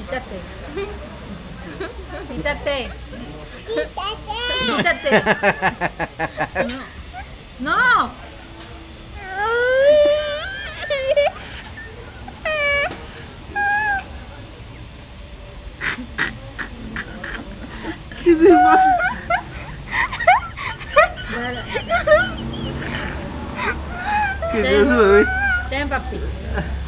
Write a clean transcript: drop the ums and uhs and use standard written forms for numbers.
Quítate. Quítate. Quítate. No. No. ¿Qué te pasa? ¿Qué te pasa, bebé? Ten, papi.